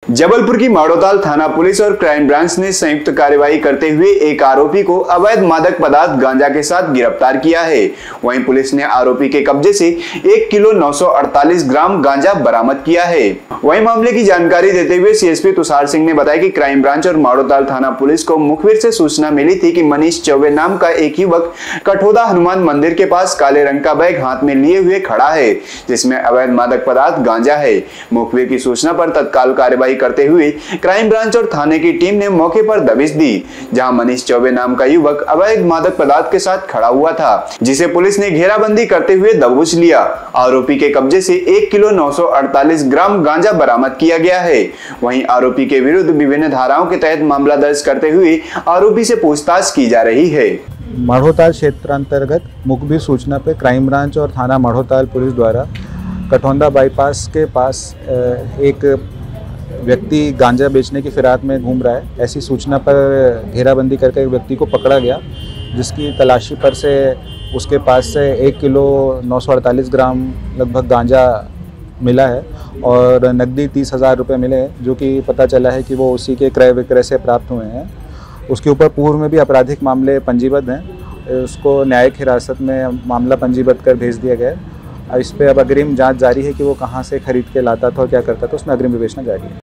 जबलपुर की माड़ोताल थाना पुलिस और क्राइम ब्रांच ने संयुक्त कार्यवाही करते हुए एक आरोपी को अवैध मादक पदार्थ गांजा के साथ गिरफ्तार किया है। वहीं पुलिस ने आरोपी के कब्जे से 1 किलो 948 ग्राम गांजा बरामद किया है। वहीं मामले की जानकारी देते हुए सीएसपी तुषार सिंह ने बताया कि क्राइम ब्रांच और माड़ोताल थाना पुलिस को मुखबिर से सूचना मिली थी कि मनीष चौबे नाम का एक युवक कठोदा हनुमान मंदिर के पास काले रंग का बैग हाथ में लिए हुए खड़ा है, जिसमें अवैध मादक पदार्थ गांजा है। मुखबिर की सूचना पर तत्काल कार्यवाही करते हुए क्राइम ब्रांच और थाने की टीम ने मौके पर दबिश दी, जहां मनीष चौबे नाम का युवक अवैध मादक पदार्थ के साथ खड़ा हुआ था, जिसे पुलिस ने घेराबंदी करते हुए दबोच लिया। आरोपी के कब्जे से 1 किलो 948 ग्राम गांजा बरामद किया गया है। वहीं आरोपी के विरुद्ध विभिन्न धाराओं के तहत मामला दर्ज करते हुए आरोपी से पूछताछ की जा रही है। माड़ोताल क्षेत्र अंतर्गत मुखबिर सूचना पर क्राइम ब्रांच और थाना माड़ोताल पुलिस द्वारा कठौंदा बाईपास के पास एक व्यक्ति गांजा बेचने की फिराक में घूम रहा है, ऐसी सूचना पर घेराबंदी करके एक व्यक्ति को पकड़ा गया, जिसकी तलाशी पर से उसके पास से 1 किलो 948 ग्राम लगभग गांजा मिला है और नकदी 30,000 रुपये मिले हैं, जो कि पता चला है कि वो उसी के क्रय विक्रय से प्राप्त हुए हैं। उसके ऊपर पूर्व में भी आपराधिक मामले पंजीबद्ध हैं। उसको न्यायिक हिरासत में मामला पंजीबद्ध कर भेज दिया गया है। इस पर अब अग्रिम जांच जारी है कि वो कहाँ से खरीद के लाता था और क्या करता था, उसमें अग्रिम विवेचना जारी है।